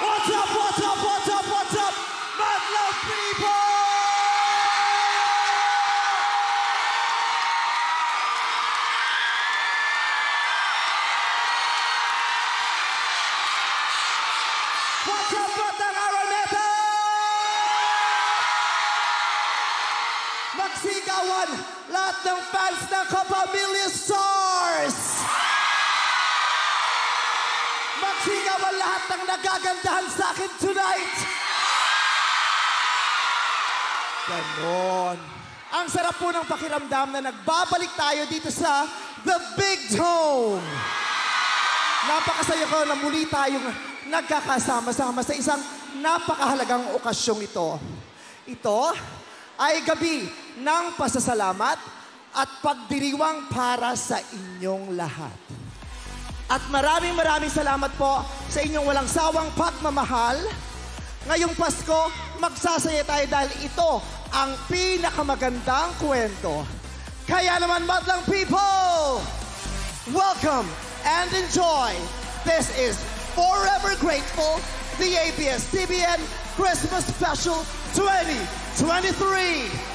What's up, what's up, what's up, what's up, Madlang people? What's up, Batang Araneta? Magsigawan lahat ng fans ng Kapamilya Stars! Magsigawan lahat ng nagagandahan sa akin tonight! Ganon. Ang sarap po ng pakiramdam na nagbabalik tayo dito sa The Big Dome. Napakasaya ko na muli tayong nagkakasama-sama sa isang napakahalagang okasyong ito. Ito ay gabi ng pasasalamat at pagdiriwang para sa inyong lahat. At maraming salamat po sa inyong walang sawang pagmamahal. Ngayong Pasko, magsasaya tayo dahil ito ang pinakamagandang kwento. Kaya naman, Madlang people, welcome and enjoy. This is Forever Grateful, the ABS-CBN Christmas Special 2023.